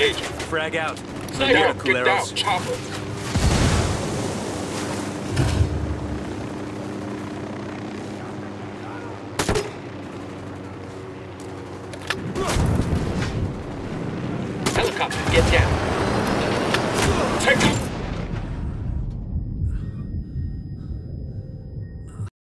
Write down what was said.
engaging. Frag out. Sniper, Culeros. get down. Chopper. Helicopter, get down. Take out